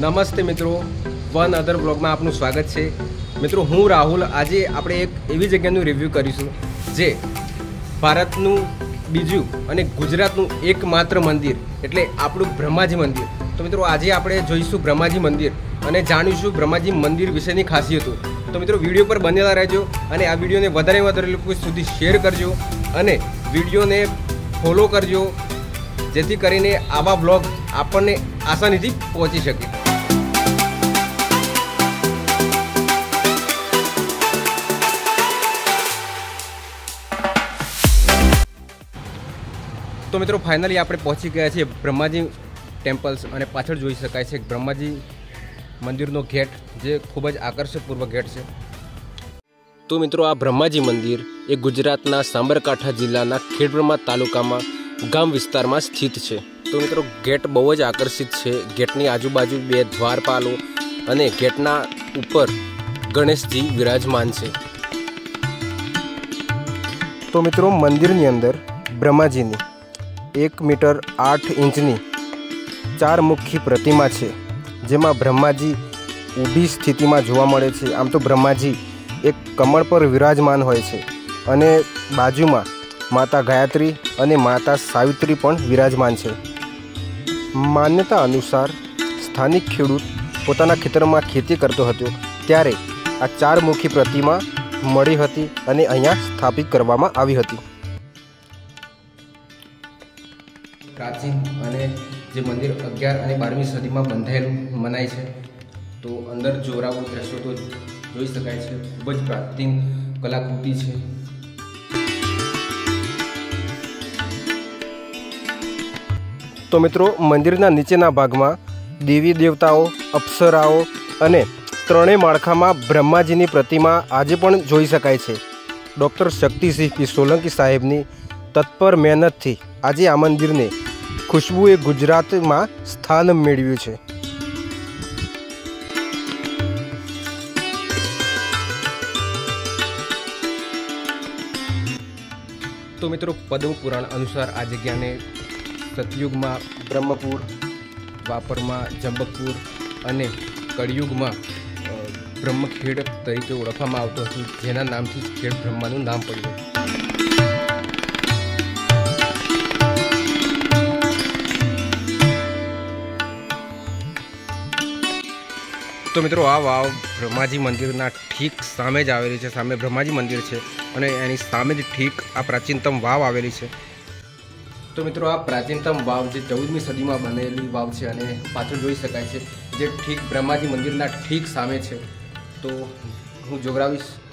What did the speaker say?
નમસ્તે મિત્રો, વન અધર બ્લોગમાં આપનું સ્વાગત છે। મિત્રો હું રાહુલ, આજે આપણે એક એવી જગ્યાનું રિવ્યૂ કરીશું જે ભારતનું બીજું અને ગુજરાતનું એકમાત્ર મંદિર એટલે આપણું બ્રહ્માજી મંદિર। તો મિત્રો આજે આપણે જોઈશું બ્રહ્માજી મંદિર અને જાણીશું બ્રહ્માજી મંદિર વિશેની ખાસિયતો। તો મિત્રો વિડીયો પર બનેલા રહેજો અને આ વિડીયોને વધારે લોકો સુધી શેર કરજો અને વિડીયોને ફોલો કરજો, જેથી કરીને આવા બ્લોગ આપણને આસાનીથી પહોંચી શકે। तो मित्रों फाइनली આપણે પહોંચી ગયા છીએ બ્રહ્માજી ટેમ્પલ્સ અને પાછળ જોઈ શકાય છે બ્રહ્માજી મંદિરનો ગેટ, જે ખૂબ જ આકર્ષકપૂર્વક ગેટ છે। તો મિત્રો આ બ્રહ્માજી મંદિર એ ગુજરાતના સાબરકાંઠા જિલ્લાના ખેડબ્રહ્મા તાલુકામાં ગામ વિસ્તારમાં સ્થિત છે। તો મિત્રો ગેટ બહુ જ આકર્ષિત છે। ગેટની આજુબાજુ બે દ્વારપાલો અને ગેટના ઉપર ગણેશજી વિરાજમાન છે। તો મિત્રો મંદિરની અંદર બ્રહ્માજીની 1 મીટર 8 इंचनी 4 मुखी प्रतिमा है, जेमा ब्रह्माजी ऊभी स्थिति में जोवा मळे छे। आम तो ब्रह्माजी एक कमळ पर विराजमान होय छे अने बाजू में माता गायत्री अने माता सावित्री पण विराजमान छे। मान्यता अनुसार स्थानिक खेडूत पोताना खेतर में खेती करतो हतो त्यारे आ 4 मुखी प्रतिमा मळी हती अने अहींया स्थापित करवामां आवी हती। प्राचीन अने जे मंदिर 11 અને 12મી સદીમાં બંધાયેલું મનાય છે। તો અંદર જોરાવું દ્રશ્યો તો જોઈ શકાય છે, ખૂબ જ પ્રાચીન કલાકૃતિ છે। તો મિત્રો મંદિરના નીચેના ભાગમાં દેવી દેવતાઓ, અપ્સરાઓ અને ત્રણેય માળખામાં બ્રહ્માજીની પ્રતિમા આજે પણ જોઈ શકાય છે। ડૉક્ટર શક્તિસિંહ પી સોલંકી સાહેબની તત્પર મહેનતથી આજે આ મંદિરને खुशबुए गुजरात में स्थान मेळव्युं छे। तो मित्रों पद्म पुराण अनुसार आ जग्या ने सतयुग में ब्रह्मपुर, वापर में जंबकपुर अने कलियुग में ब्रह्मखेड़ तरीके ओळखवामां आवतो हतो, जेना नामथी खेड़ ब्रह्मानुं नाम पड्युं। तो मित्रों आ वाव ब्रह्माजी मंदिरना ठीक सामे ज आवेली छे। सामे ब्रह्माजी मंदिर है और एनी सामे ज ठीक आ प्राचीनतम वाव आवेली छे। तो मित्रों आ प्राचीनतम वाव जे 14મી સદીમાં बनेली वाव है और पाछळ जोई शकाय छे, जे ठीक ब्रह्माजी मंदिरना ठीक सामे छे। तो हूँ जोगरावीश